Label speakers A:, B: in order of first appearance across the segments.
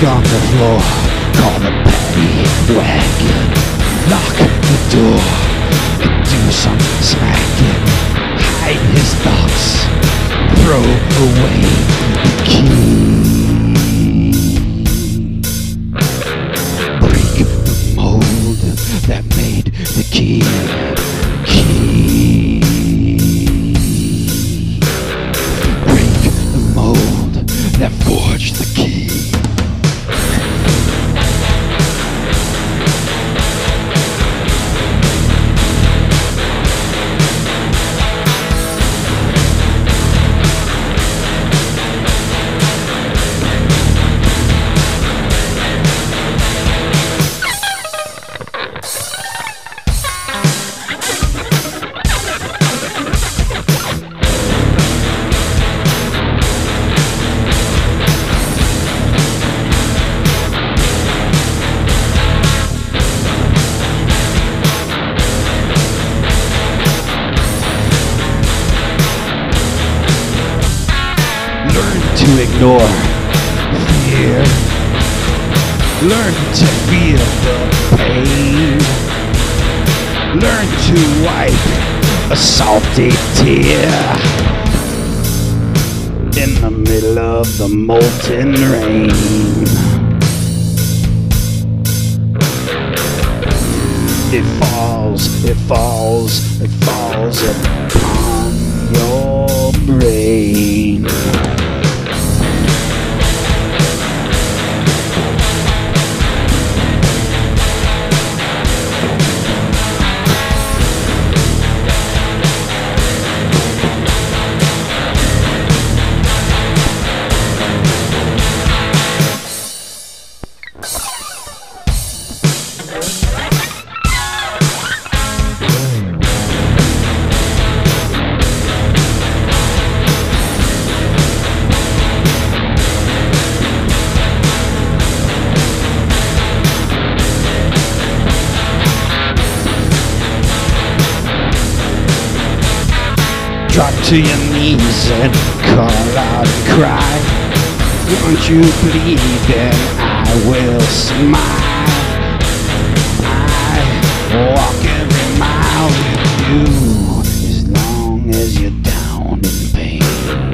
A: on the floor, call the paddy wagon, lock the door, and do some smacking, hide his thoughts, throw away the key, break the mold that made the key, break the mold that forged the key. To ignore fear, learn to feel the pain, learn to wipe a salty tear in the middle of the molten rain. It falls, it falls, it falls upon your brain. Drop to your knees and call out and cry. Won't you plead, then I will smile. I walk every mile with you, as long as you're down in pain.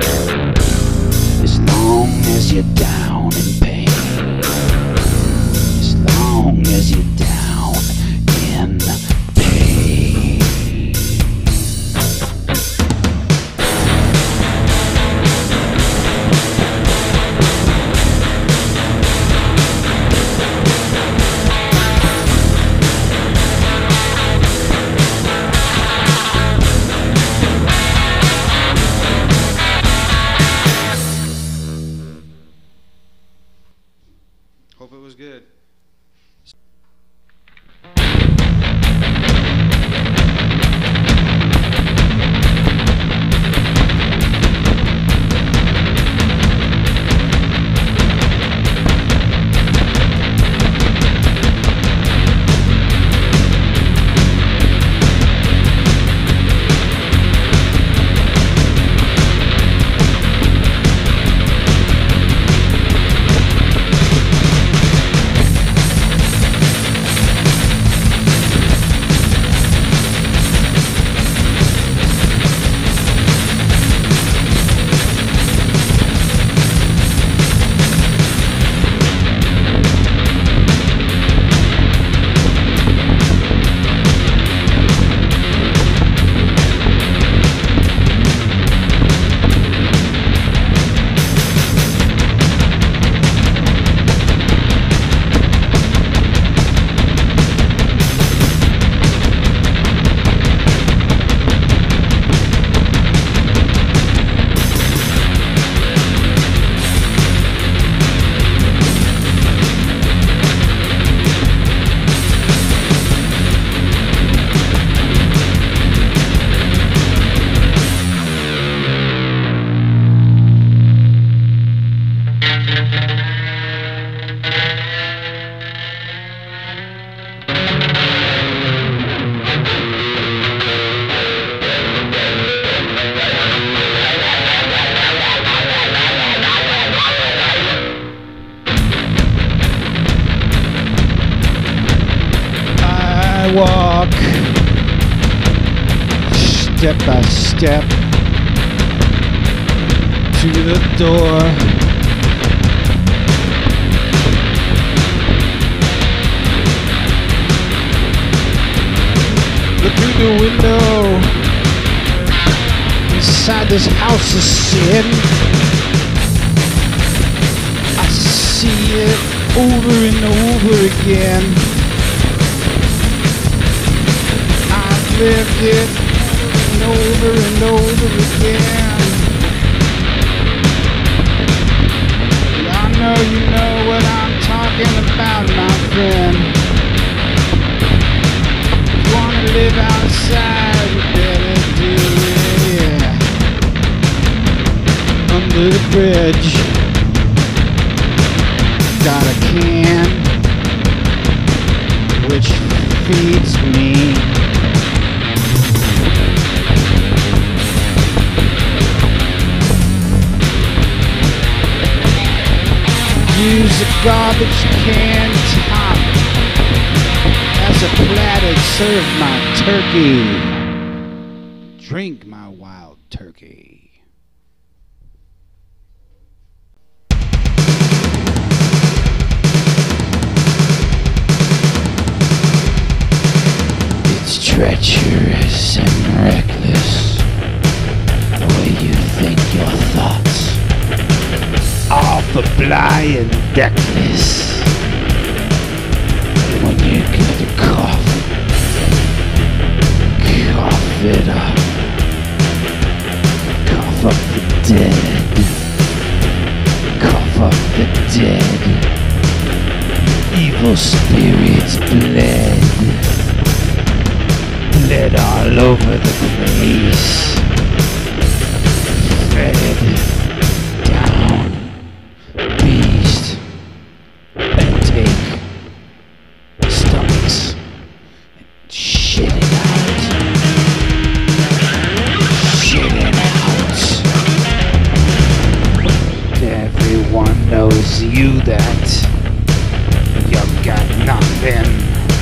A: As long as you're down in pain. As long as you're down in pain. step by step to the door. Look through the window. Inside this house of sin, I see it over and over again. I've lived it over and over again. I know you know what I'm talking about, my friend. If you wanna live outside, you better do it, yeah. Under the bridge, got a can which feeds me. Use a garbage can top as a platter to serve my turkey. Drink my wild turkey. It's treacherous and reckless, the way you think your thoughts all for blind and deckless. When you get to cough it up, cough up the dead, cough up the dead. Evil spirits bled all over the place, fed down beast and take stomachs and shit it out. Shit it out. Everyone knows you that you've got nothing.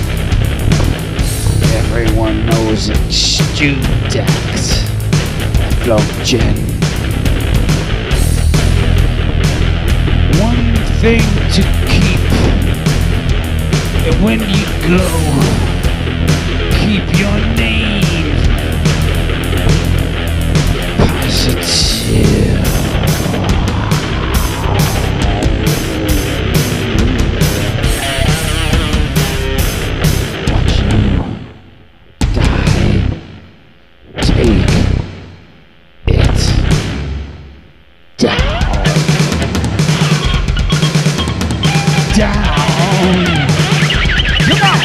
A: Everyone knows it's Judax, Flogen. One thing to keep, and when you go, keep your name positive. Watch you die. Take it down. Down. Come on.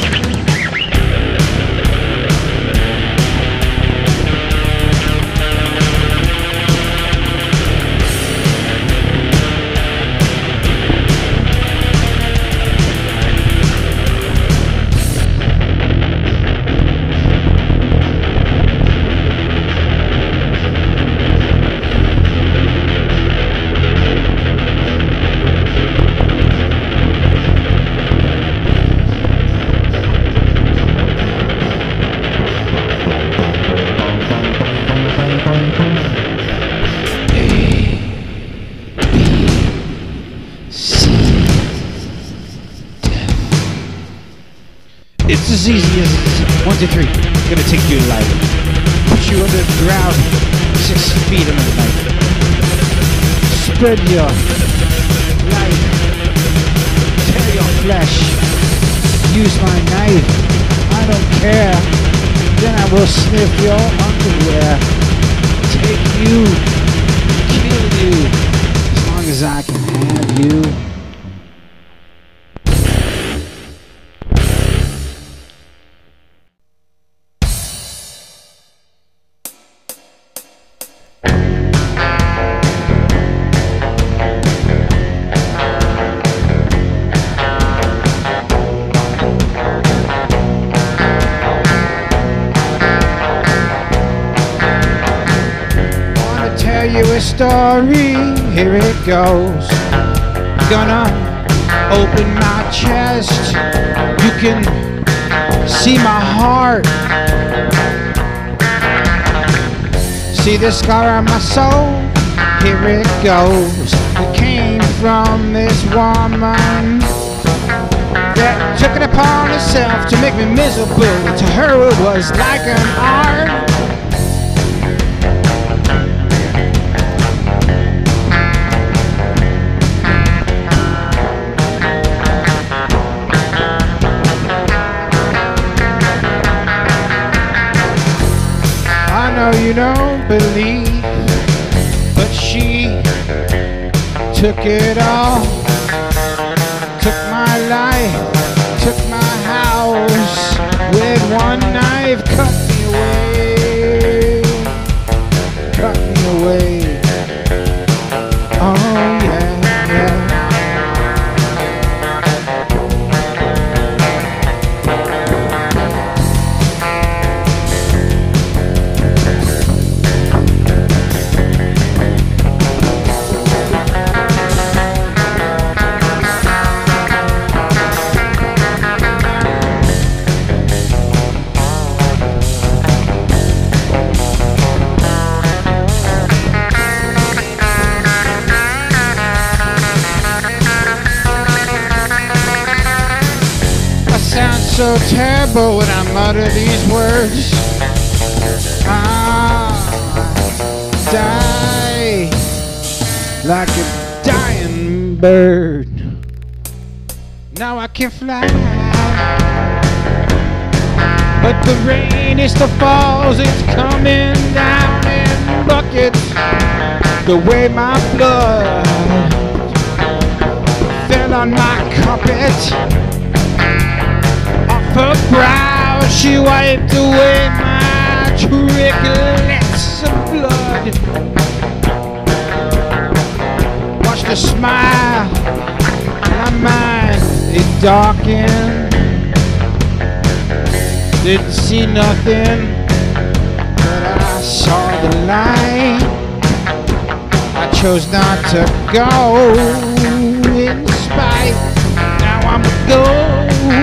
A: It's as easy as 1, 2, 3. Gonna take you alive. Put you under the ground, 6 feet under the knife. Spread your life. Tear your flesh. Use my knife. I don't care. Then I will sniff your underwear. Take you. Kill you. As long as I can have you. Story, here it goes. Gonna open my chest. You can see my heart. See the scar on my soul? Here it goes. It came from this woman that took it upon herself to make me miserable. To her it was like an art. I know you don't believe, but she took it all. Took my life, took my house, with one knife cut me away, cut me away. Oh yeah, yeah. So terrible when I mutter these words. I die like a dying bird. Now I can fly, but the rain is the falls. It's coming down in buckets. The way my blood fell on my carpet. Her brow, she wiped away my tricklets of blood. Watched her smile, my mind, it darkened. Didn't see nothing, but I saw the light. I chose not to go in spite. Now I'm a ghost.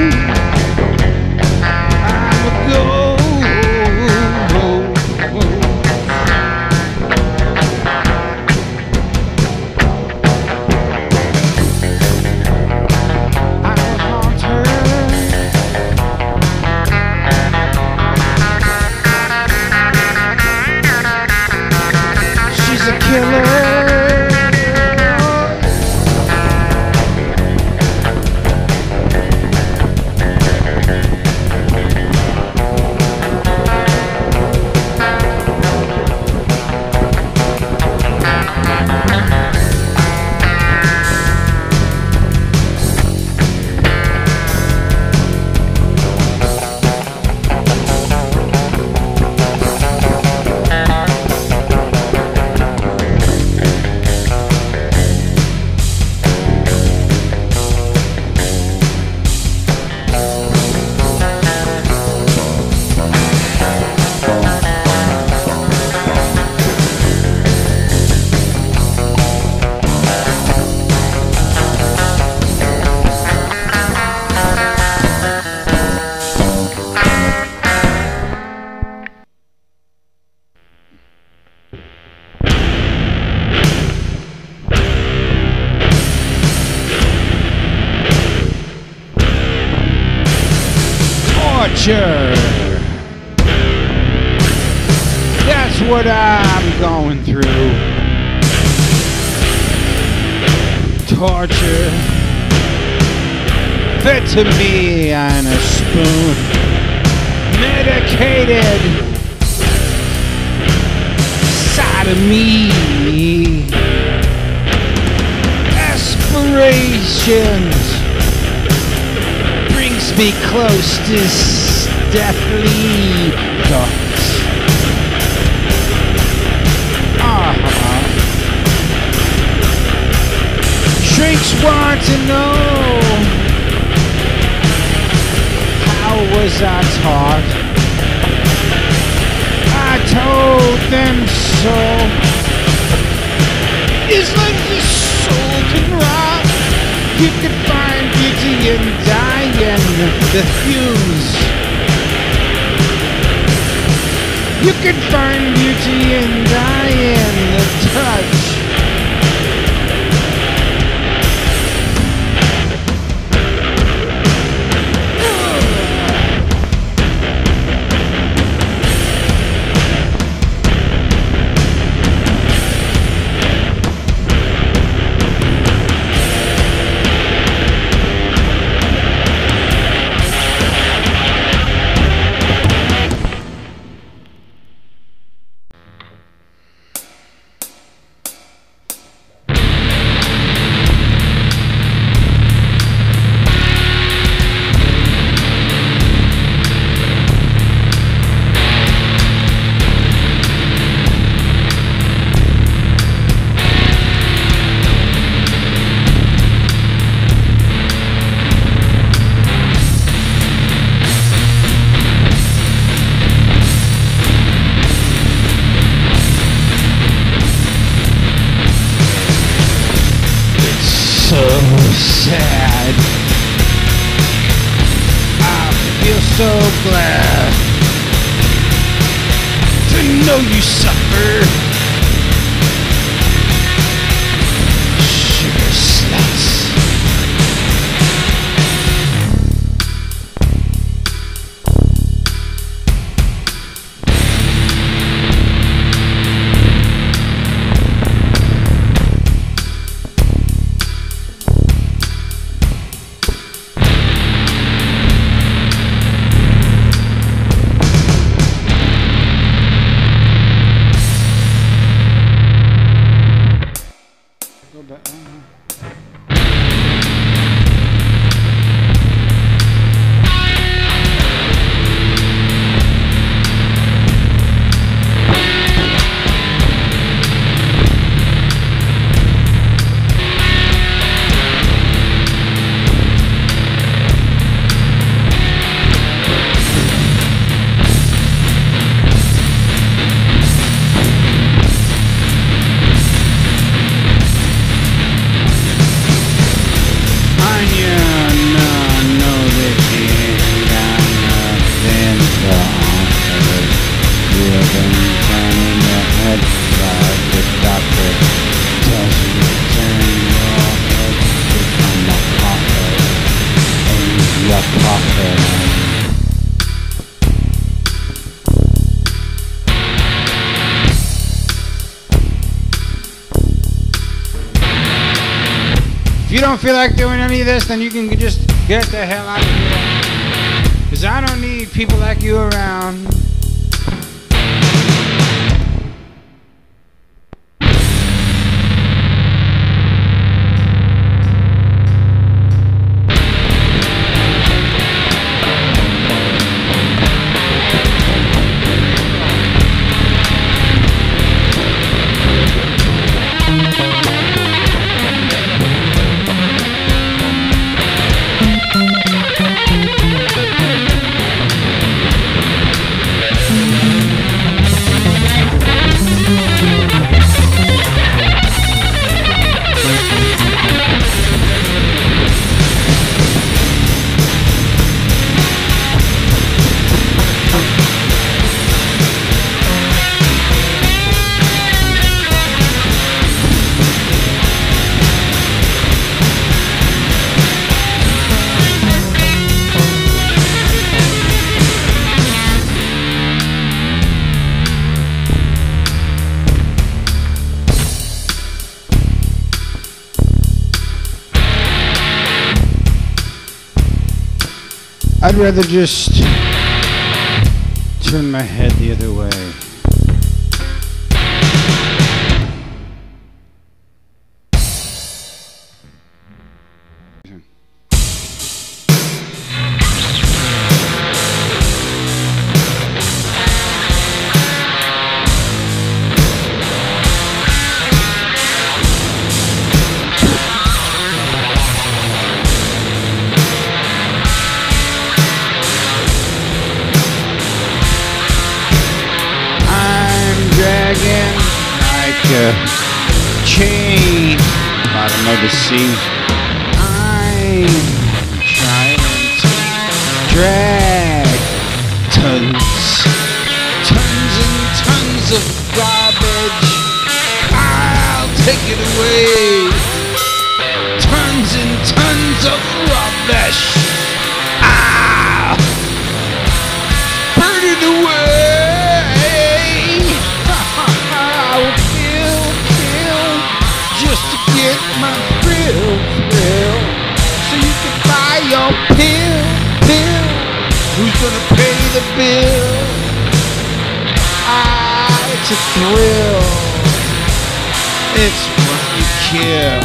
A: That's what I'm going through. Torture fed to me on a spoon. Medicated sodomy. Aspirations brings me close to deathly thoughts. Shrinks want to know, how was I taught? I told them so. It's like the soul can rot. You can find beauty in dying. The fumes You can find beauty in dying the touch. Sad. I feel so glad to know you suffer. Sugar sluts. If you don't feel like doing any of this, then you can just get the hell out of here. Because I don't need people like you around. I'd rather just turn my head the other way. Chain, bottom of the sea. I'm trying to drag tons tons of garbage. I'll take it away. Tons and tons of rubbish. I'll burn it away. I'll kill, just to get my thrill. So you can buy your pill. Who's gonna pay the bill? It's a thrill. It's what you kill.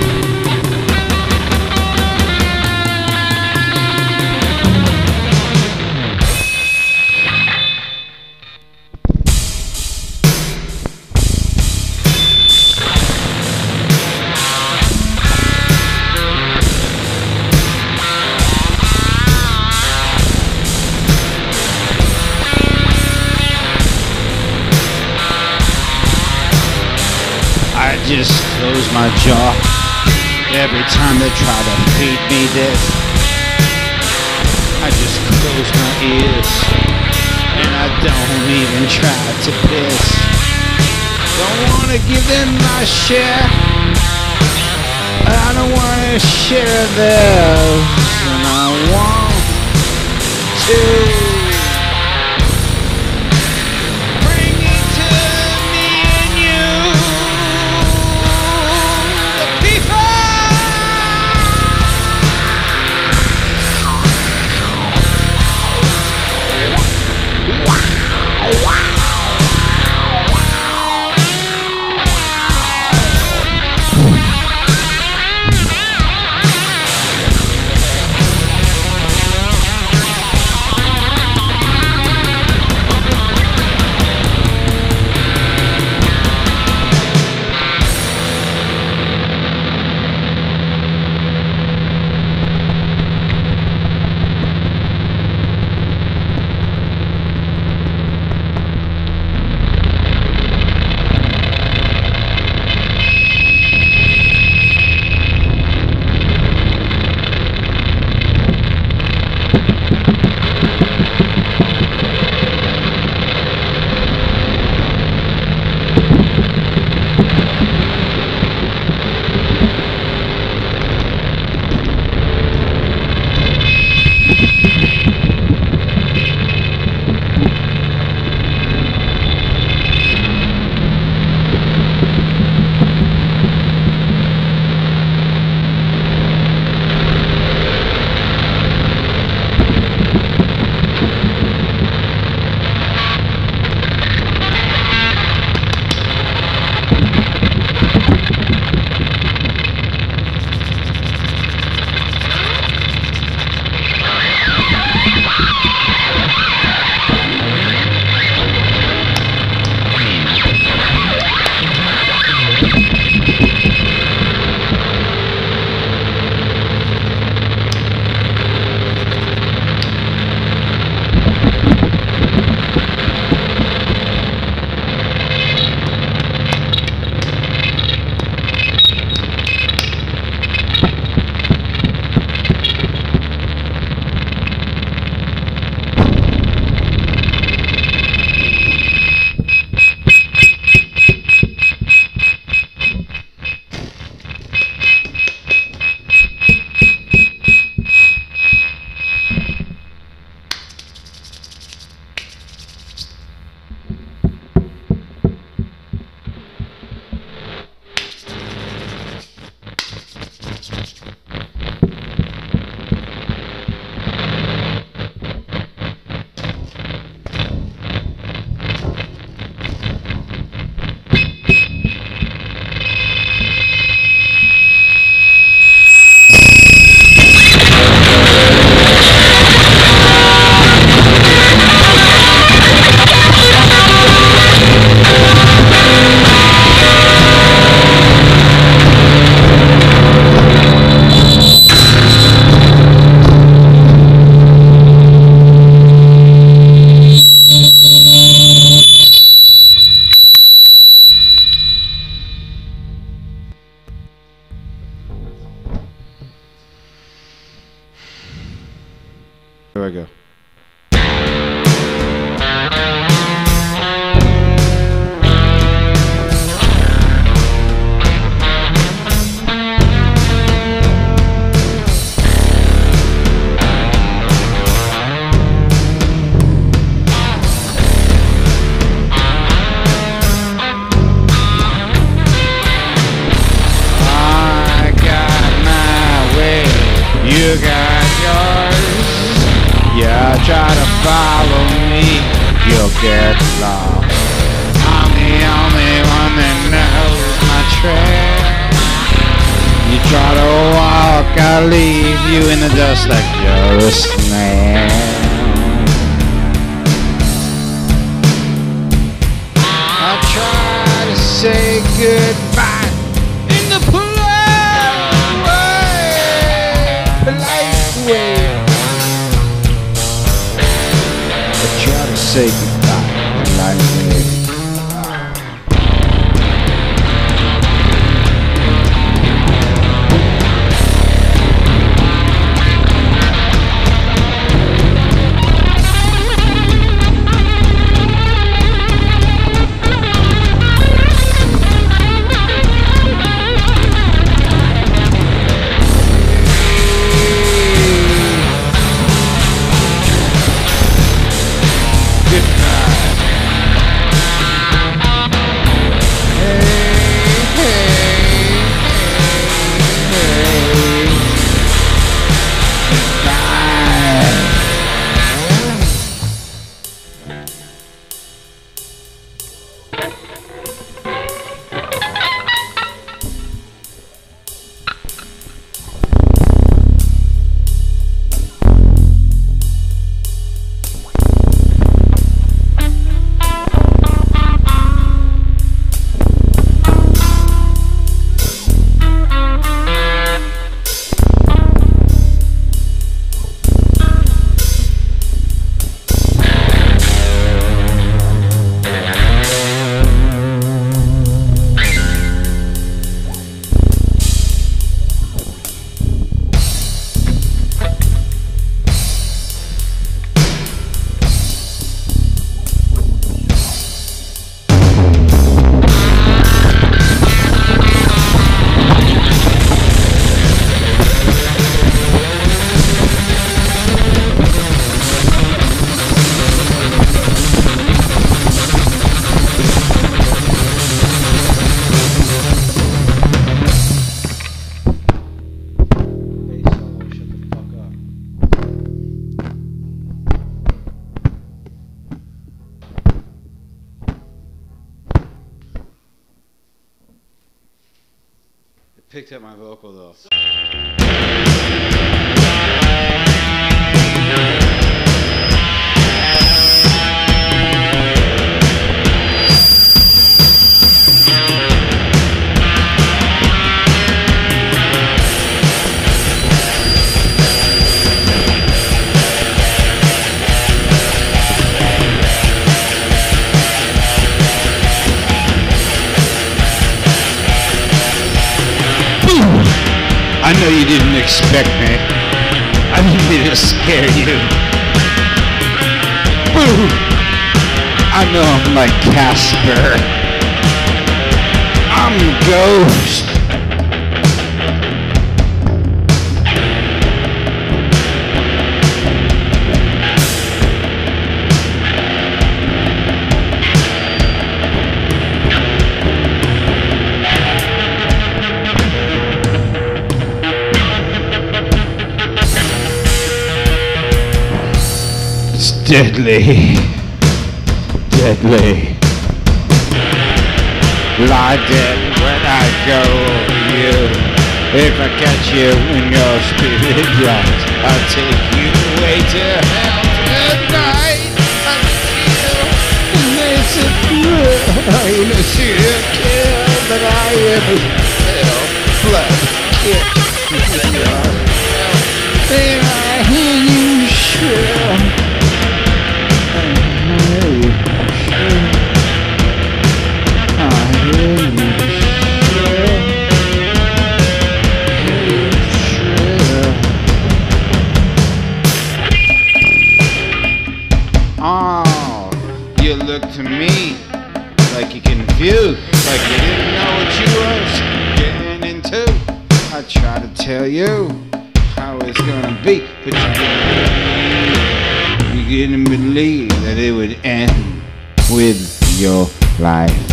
A: I just close my jaw every time they try to feed me this. I just close my ears and I don't even try to piss. Don't wanna give them my share. I don't wanna share theirs, and I want to. follow me, you'll get lost. I'm the only one that knows my trail. You try to walk, I'll leave you in the dust like you're a snail. I try to say goodbye in the polite way. I try to say goodbye politely. Picked up my vocal though. I know you didn't expect me. I didn't mean to scare you. Boo! I know I'm like Casper. I'm a ghost. Deadly, deadly. Lie dead when I go over you. If I catch you when your spirit drops, I'll take you away to hell tonight. It's a crime to see you kill, but I am a hell blood kick. And I hear you shrill. Oh, you look to me like you're confused, like you didn't know what you was getting into. I try to tell you how it's gonna be, but you didn't believe that it would end with your life.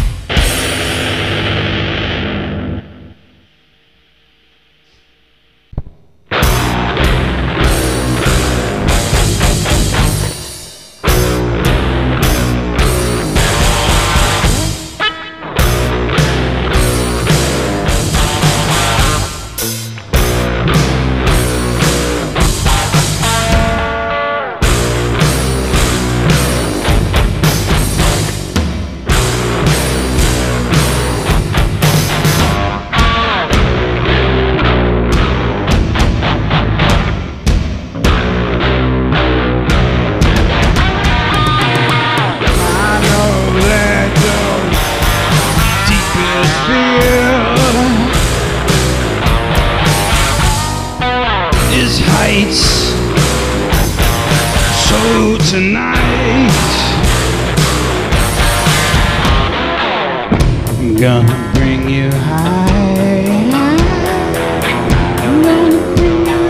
A: gonna bring you high. I'm gonna bring you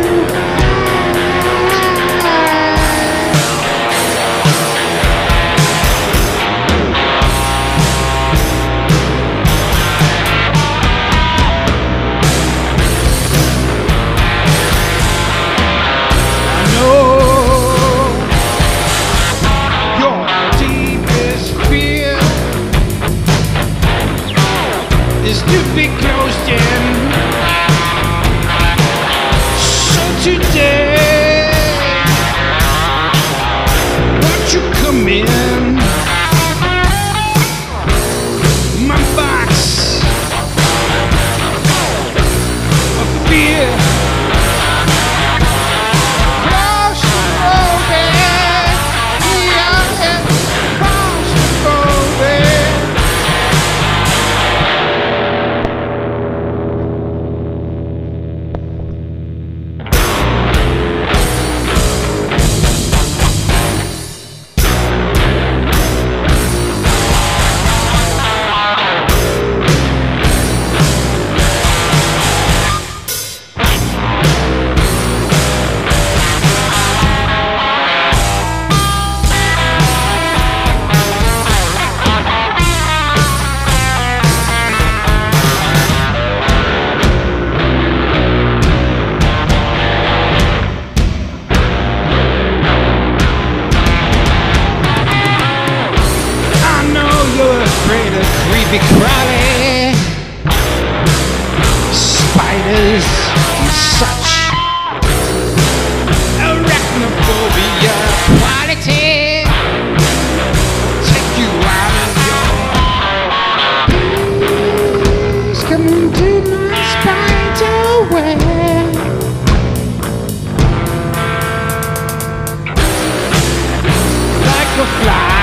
A: to be closed in. So today, won't you come in? My box of fear. Creepy crawly spiders and such arachnophobia quality take you out of your peace. Come into my spine away. Like a fly.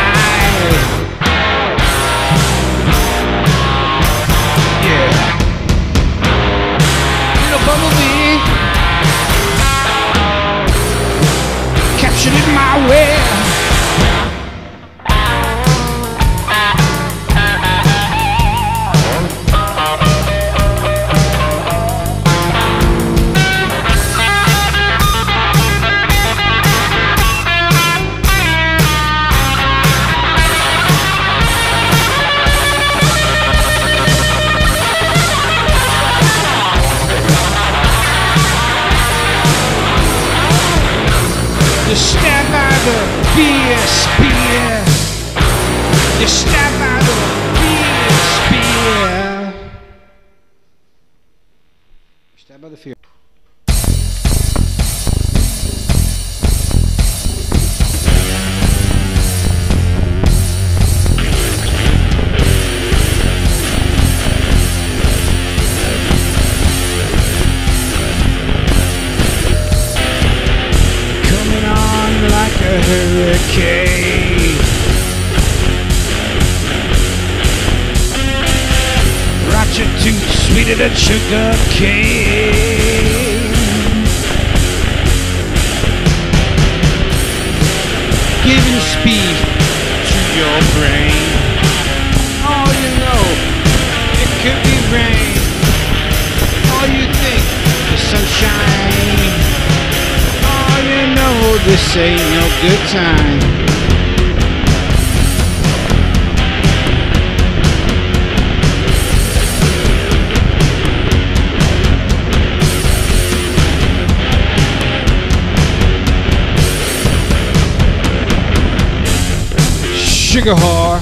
A: Bumblebee captured in my way. You stab out the beer spear. You stab out the beer spear. Stab out the fear. A hurricane, Roger tooth sweeter than sugar cane. Giving speed to your brain. All you know, it could be rain. All you think is sunshine. You know this ain't no good time. Sugar whore,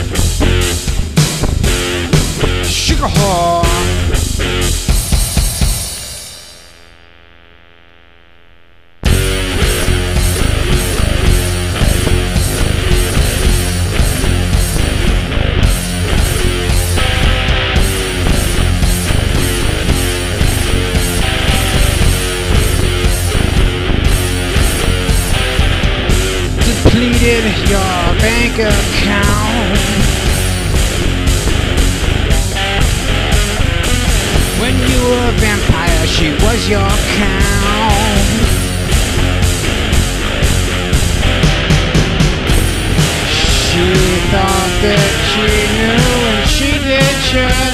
A: sugar whore. Depleted your bank account. When you were a vampire, she was your count. She thought that she knew, and she did try.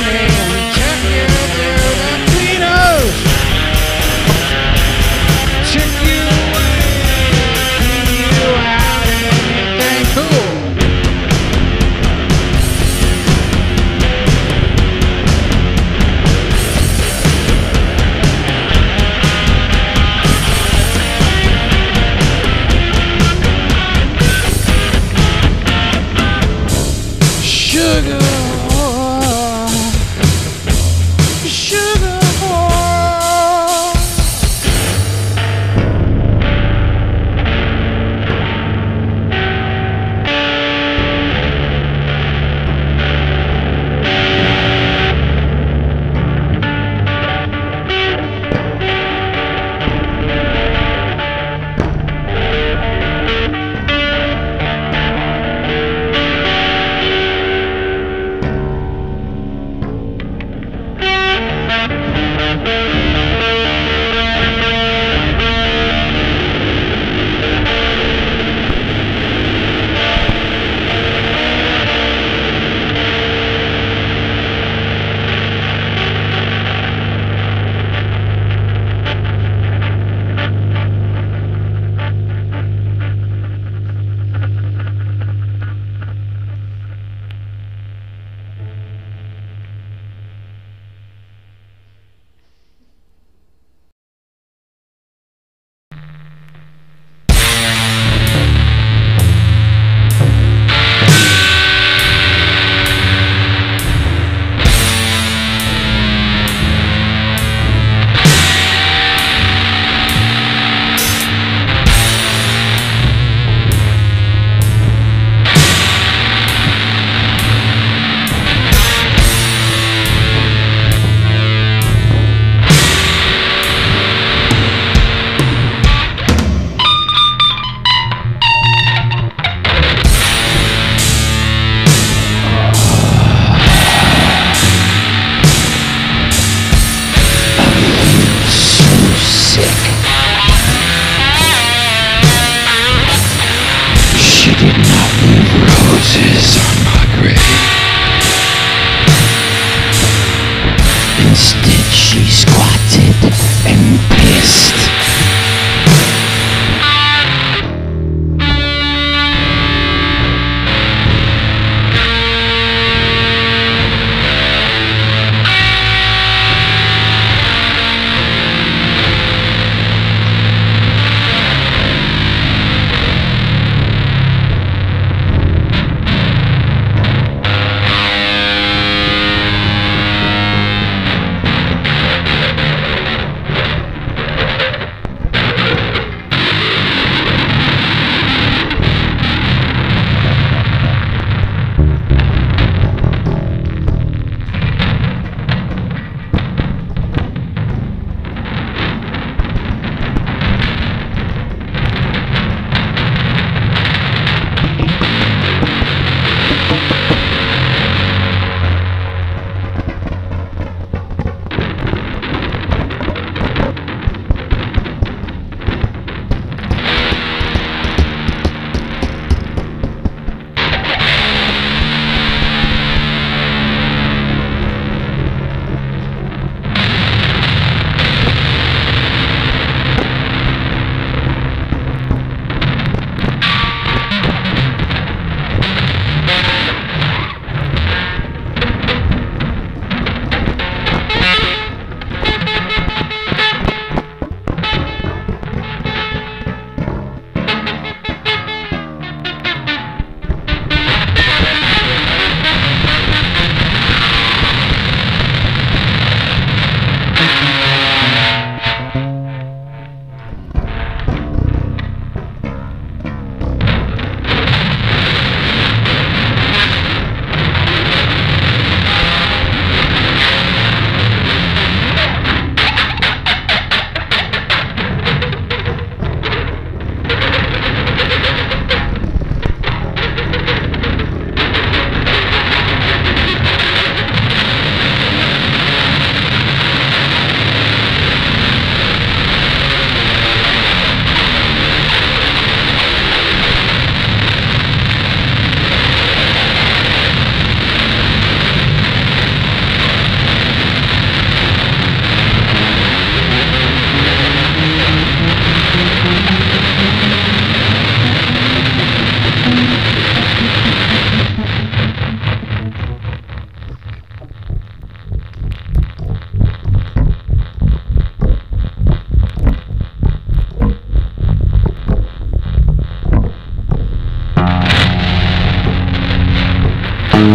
A: Sugar. Sugar.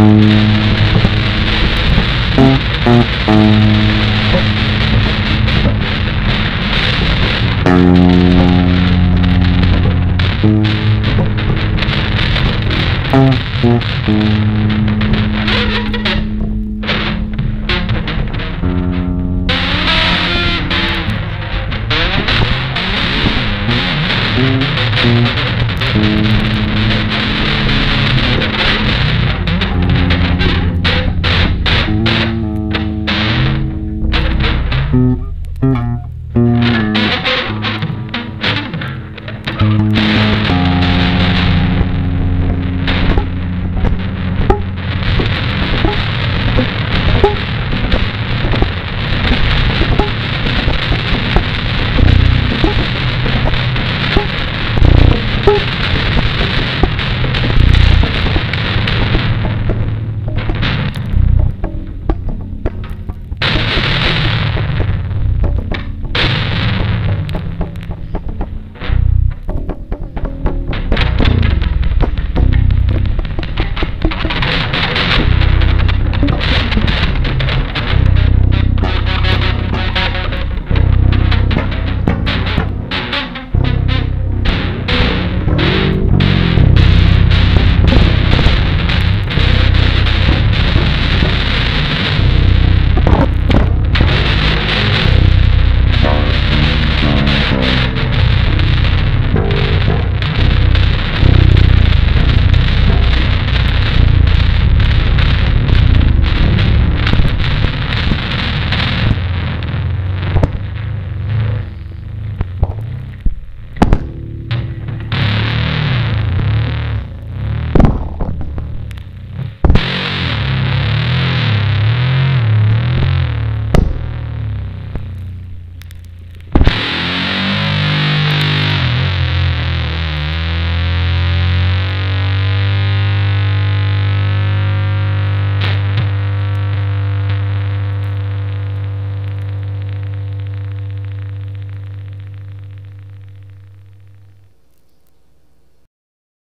A: Bye.